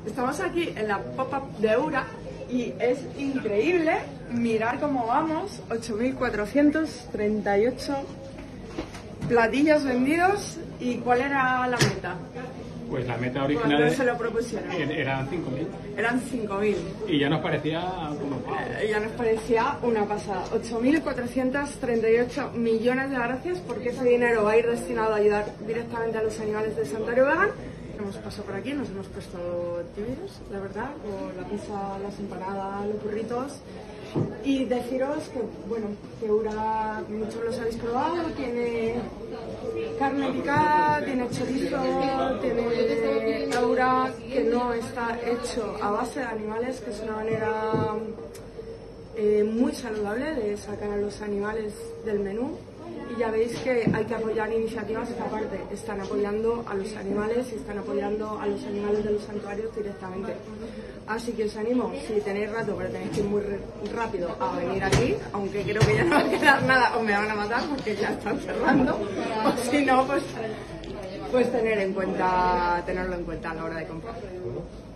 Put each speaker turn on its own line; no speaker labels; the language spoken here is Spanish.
Estamos aquí en la pop-up de Eura y es increíble mirar cómo vamos. 8.438 platillos vendidos. ¿Y cuál era la meta?
Pues la meta original
¿Cuánto se lo propusieron?
eran 5.000.
Eran 5.000.
Y ya nos parecía como...
Ya nos parecía una pasada. 8.438 millones de gracias, porque ese dinero va a ir destinado a ayudar directamente a los animales de Santuario Vegan. Hemos pasado por aquí, nos hemos puesto tímidos, la verdad, con la pizza, las empanadas, los burritos. Y deciros que, bueno, que Eura, muchos los habéis probado, tiene carne picada, tiene chorizo, tiene Eura, que no está hecho a base de animales, que es una manera muy saludable de sacar a los animales del menú. Y ya veis que hay que apoyar iniciativas que aparte están apoyando a los animales y están apoyando a los animales de los santuarios directamente. Así que os animo, si tenéis rato, pero tenéis que ir muy rápido a venir aquí, aunque creo que ya no va a quedar nada o me van a matar porque ya están cerrando, o si no, pues tenerlo en cuenta a la hora de comprar.